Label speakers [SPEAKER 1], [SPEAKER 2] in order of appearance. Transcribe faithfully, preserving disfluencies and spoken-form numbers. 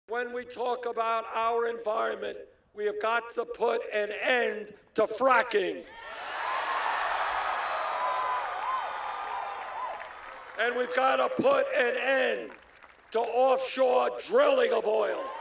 [SPEAKER 1] when we talk about our environment, we have got to put an end to fracking. And we've got to put an end to offshore drilling of oil.